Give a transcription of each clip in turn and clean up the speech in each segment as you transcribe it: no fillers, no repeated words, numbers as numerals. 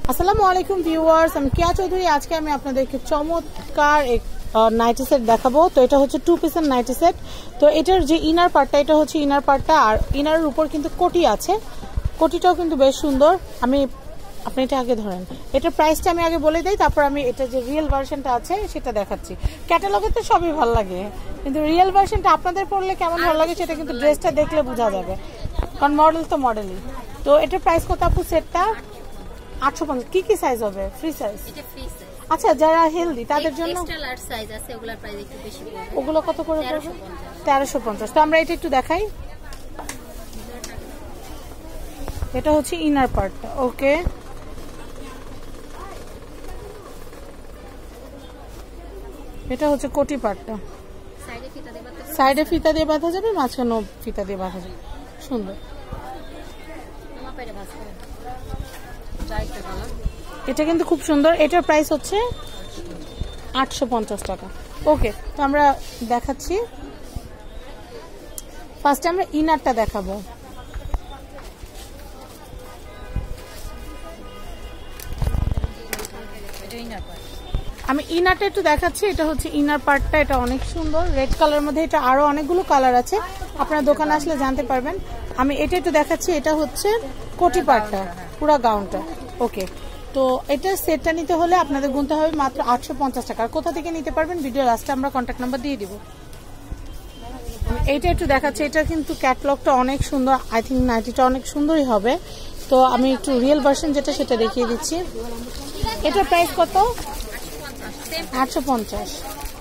আসসালামু আলাইকুম ভিউয়ার্স, আমি কিয়া চৌধুরী। আজকে আমি আপনাদেরকে চমৎকার এক নাইটি সেট দেখাবো। তো এটা হচ্ছে 2 পিসের নাইটি সেট। তো এটার যে ইনার পার্টটা, এটা হচ্ছে ইনার পার্টটা, আর ইনারের উপর কিন্তু কোটি আছে। কোটিটাও কিন্তু বেশ সুন্দর। আপনি এটা আগে ধরেন, এটার প্রাইসটা আমি আগে বলে দিই, তারপর আমি এটা যে রিয়েল ভার্সনটা আছে সেটা দেখাচ্ছি। ক্যাটালগে তো সবই ভালো লাগে, কিন্তু রিয়েল ভার্সনটা আপনাদের পড়লে কেমন ভালো লাগে সেটা কিন্তু ড্রেসটা দেখলে বোঝা যাবে, কারণ মডেল তো মডেলই। তো এটার প্রাইস কত আপু? সেটটা 850। কি কি সাইজ হবে? Free size? এটা ফ্রি সাইজ। আচ্ছা, যারা হেলদি তাদের জন্য এক্সট্রা লার্জ সাইজ আছে, ওগুলোর প্রাইস একটু বেশি পড়বে। ওগুলো কত করে পড়বে? 1350। তো আমরা এটা একটু দেখাই। এটা হচ্ছে ইনার পার্টটা। ওকে, এটা হচ্ছে কোটি পার্টটা। সাইডে ফিতা দিয়ে বাঁধা যাবে, মাঝখানেও ফিতা দিয়ে বাঁধা যাবে। সুন্দর। এটা কিন্তু খুব সুন্দর। এটার প্রাইস হচ্ছে 850 টাকা। ওকে, তো আমরা দেখাচ্ছি। ফার্স্টে আমরা ইনারটা দেখাবো। আমি ইনারটা একটু দেখাচ্ছি। এটা হচ্ছে ইনার পার্টটা। এটা অনেক সুন্দর রেড কালার মধ্যে। এটা আরো অনেকগুলো কালার আছে, আপনারা দোকানে আসলে জানতে পারবেন। আমি এটা একটু দেখাচ্ছি। এটা হচ্ছে কোটি পার্টটা, পুরো গাউনটা। ওকে, তো এটা সেটটা নিতে হলে আপনাদের গুনতে হবে মাত্র 850 টাকা। আর কোথা থেকে নিতে পারবেন ভিডিও লাস্টে আমরা কন্ট্যাক্ট নাম্বার দিয়ে দিব। এইটা একটু দেখাচ্ছি। এটা কিন্তু ক্যাটলগটা অনেক সুন্দর। আই থিঙ্ক নাইটিটা অনেক সুন্দরই হবে। তো আমি একটু রিয়েল ভার্সন যেটা সেটা দেখিয়ে দিচ্ছি। এটার প্রাইস কত? 850।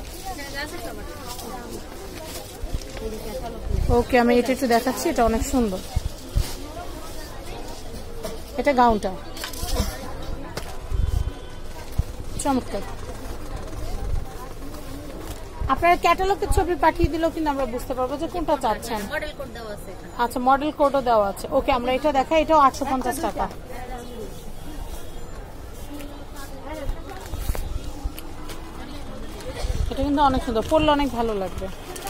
ওকে, আমি এটা একটু দেখাচ্ছি। এটা অনেক সুন্দর। এটা গাউনটা চমৎকার। আপনারা ক্যাটালগের ছবি পাঠিয়ে দিলেও কিন্তু আমরা বুঝতে পারবো যে কোনটা চাচ্ছেন। আচ্ছা, মডেল কোডও দেওয়া আছে। ওকে, আমরা এটা দেখাই। এটাও 850 টাকা। এটা কিন্তু অনেক সুন্দর, পরলে অনেক ভালো লাগবে।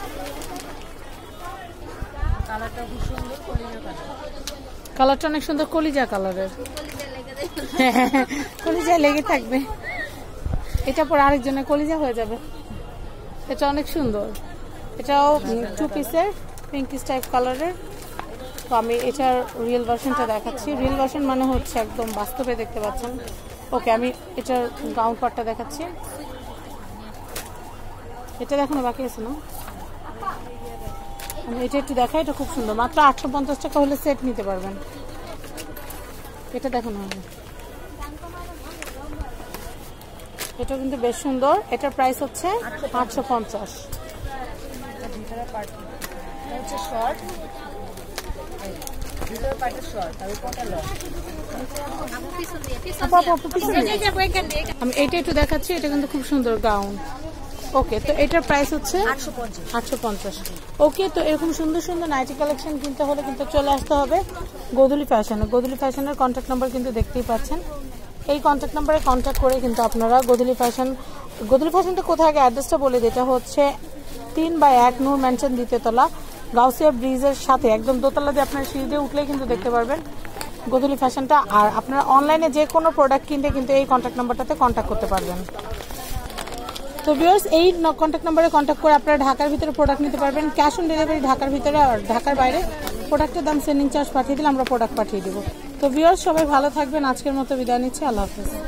কালারটা অনেক সুন্দর, কলিজা কালারের। কলিজা লেগে থাকবে, এটা পর আরেকজনের কলিজা হয়ে যাবে। এটা অনেক সুন্দর। এটাও 2 পিসের পিঙ্কিশ টাইপ কালারের। তো আমি এটার রিয়েল ভার্সনটা দেখাচ্ছি। রিয়েল ভার্সন মানে হচ্ছে একদম বাস্তবে দেখতে পাচ্ছেন। ওকে, আমি এটার গাউন পার্টটা দেখাচ্ছি। এটা দেখানো বাকি আছে না? আমি এটা একটু দেখাই। এটা খুব সুন্দর। মাত্র 850 টাকা হলে সেট নিতে পারবেন। এটা দেখানো হবে। এটা কিন্তু বেশ সুন্দর। এটার প্রাইস হচ্ছে 850। আমি এইটা একটু দেখাচ্ছি। এটা কিন্তু খুব সুন্দর গাউন। ওকে, তো এটার প্রাইস হচ্ছে 850। ওকে, তো এরকম সুন্দর সুন্দর নাইটি কালেকশন কিনতে হলে কিন্তু চলে আসতে হবে গোধূলি ফ্যাশনে। গোধূলি ফ্যাশনের কন্ট্যাক্ট নাম্বার কিন্তু দেখতেই পাচ্ছেন। এই কন্ট্যাক্ট নাম্বারে কন্ট্যাক্ট করে কিন্তু আপনারা গোধূলি ফ্যাশনটা কোথায় আগে অ্যাড্রেসটা বলে দিতে হচ্ছে 3/1 নূর ম্যানশন দ্বিতীয়তলা, গাউসিয়া ব্রিজের সাথে একদম দোতলা দিয়ে আপনার সিঁড়ি দিয়ে উঠলেই কিন্তু দেখতে পারবেন গোধূলি ফ্যাশনটা। আর আপনারা অনলাইনে যে কোনো প্রোডাক্ট কিনতে কিন্তু এই কন্ট্যাক্ট নাম্বারটাতে কন্ট্যাক্ট করতে পারবেন। তো ভিউয়ার্স, এই কন্ট্যাক্ট নাম্বারে কন্ট্যাক্ট করে আপনারা ঢাকার ভিতরে প্রোডাক্ট নিতে পারবেন। ক্যাশ অন ডেলিভারি ঢাকার ভিতরে, আর ঢাকার বাইরে প্রোডাক্টের দাম সেন্ডিং চার্জ পাঠিয়ে দিলে আমরা প্রোডাক্ট পাঠিয়ে দেবো। তো ভিউয়ার্স, সবাই ভালো থাকবেন। আজকের মতো বিদায় নিচ্ছি। আল্লাহ হাফেজ।